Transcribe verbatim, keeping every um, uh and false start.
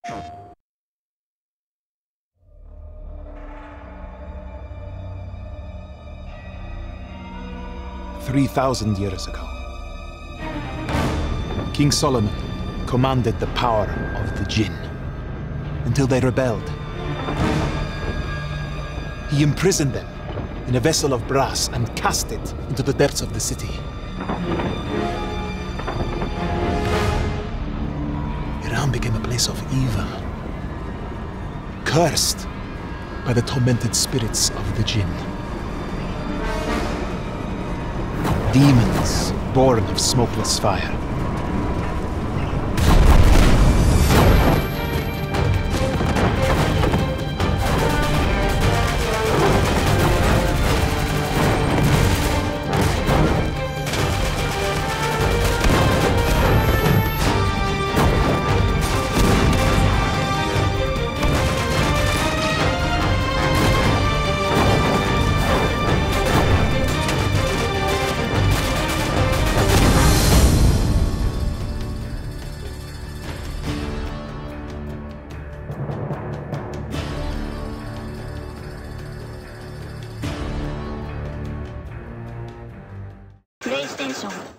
Three thousand years ago, King Solomon commanded the power of the Jinn until they rebelled. He imprisoned them in a vessel of brass and cast it into the depths of the city. Iran became a place of evil, cursed by the tormented spirits of the Jinn. Demons born of smokeless fire. PlayStation